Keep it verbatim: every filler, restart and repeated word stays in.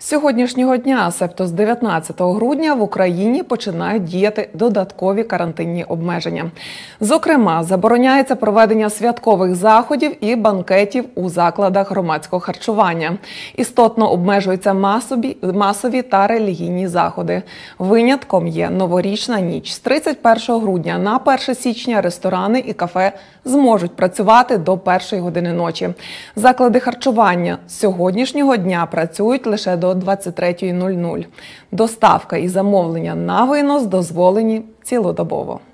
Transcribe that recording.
сьогоднішнього дня, себто з дев'ятнадцятого грудня, в Україні починають діяти додаткові карантинні обмеження. Зокрема, забороняється проведення святкових заходів і банкетів у закладах громадського харчування. Істотно обмежуються масові, масові та релігійні заходи. Винятком є новорічна ніч. З тридцять першого грудня на перше січня ресторани і кафе зможуть працювати до першої години ночі. Заклади харчування з сьогоднішнього дня працюють лише до двадцять третьої нуль нуль. Доставка і замовлення на винос дозволені цілодобово.